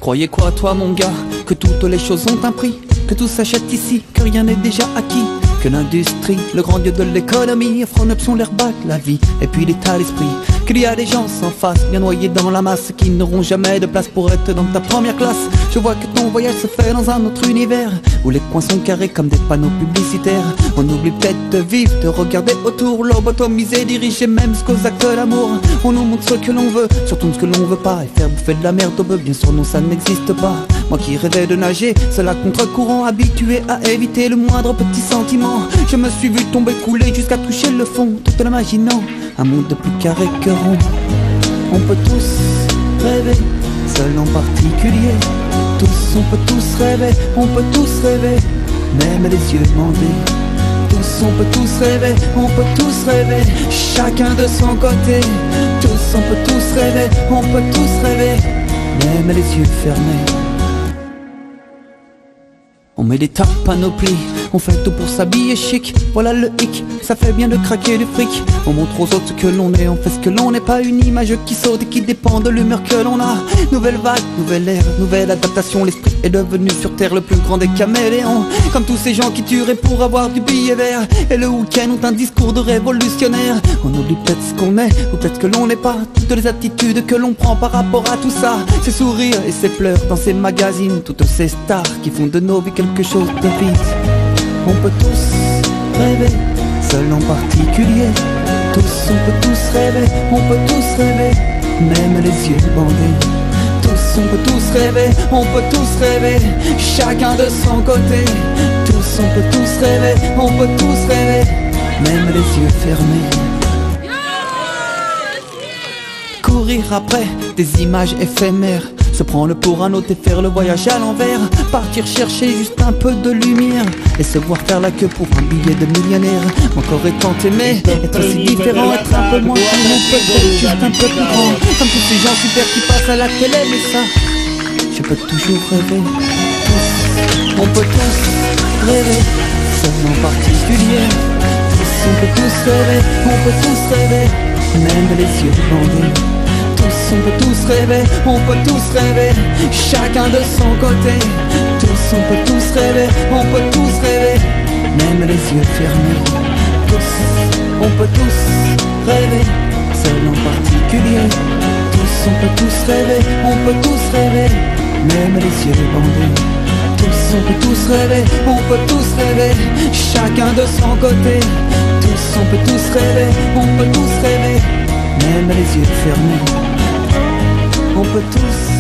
Croyais quoi toi mon gars? Que toutes les choses ont un prix, que tout s'achète ici, que rien n'est déjà acquis, que l'industrie, le grand dieu de l'économie, offre en option l'air bac, la vie et puis l'état d'esprit. Qu'il y a des gens sans face, bien noyés dans la masse, qui n'auront jamais de place pour être dans ta première classe. Je vois que ton voyage se fait dans un autre univers, où les coins sont carrés comme des panneaux publicitaires. On oublie peut-être de vivre, de regarder autour, lobotomiser, diriger même jusqu'aux actes d'amour. On nous montre ce que l'on veut, surtout ce que l'on veut pas, et faire bouffer de la merde au bœuf, bien sûr non ça n'existe pas. Moi qui rêvais de nager, seul à contre-courant, habitué à éviter le moindre petit sentiment, je me suis vu tomber, couler jusqu'à toucher le fond, tout en imaginant un monde plus carré que rond. On peut tous rêver, seul en particulier. Tous, on peut tous rêver, on peut tous rêver, même les yeux bandés. Tous, on peut tous rêver, on peut tous rêver, chacun de son côté. Tous, on peut tous rêver, on peut tous rêver, même les yeux fermés. On met des tas de panoplies, on fait tout pour s'habiller chic, voilà le hic, ça fait bien de craquer du fric. On montre aux autres que l'on est, on fait ce que l'on n'est, pas une image qui saute et qui dépend de l'humeur que l'on a. Nouvelle vague, nouvelle ère, nouvelle adaptation, l'esprit est devenu sur terre le plus grand des caméléons. Comme tous ces gens qui tueraient pour avoir du billet vert, et le week-end ont un discours de révolutionnaire. On oublie peut-être ce qu'on est, ou peut-être que l'on n'est pas, toutes les attitudes que l'on prend par rapport à tout ça. Ces sourires et ces pleurs dans ces magazines, toutes ces stars qui font de nos vies quelque chose de vite. On peut tous rêver, seul en particulier. Tous, on peut tous rêver, on peut tous rêver, même les yeux bandés. Tous, on peut tous rêver, on peut tous rêver, chacun de son côté. Tous, on peut tous rêver, on peut tous rêver, même les yeux fermés. Courir après des images éphémères, se prendre pour un autre et faire le voyage à l'envers. Partir chercher juste un peu de lumière et se voir faire la queue pour un billet de millionnaire. Mon corps est tant aimé, être si différent, être un peu moins cool, ou peut-être juste un peu plus grand. Comme tous ces gens super qui passent à la télé, mais ça, je peux toujours rêver. Tous, on peut tous rêver, seul en particulier. Tous, on peut tous rêver, on peut tous rêver, même les yeux bandés. Tous, on peut tous rêver, on peut tous rêver, chacun de son côté. Tous, on peut tous rêver, on peut tous rêver, même les yeux fermés. Tous, on peut tous rêver, seul en particulier. Tous, on peut tous rêver, on peut tous rêver, même les yeux bandés. Tous, on peut tous rêver, on peut tous rêver, chacun de son côté. Tous, on peut tous rêver, on peut tous rêver, même les yeux fermés. On peut tous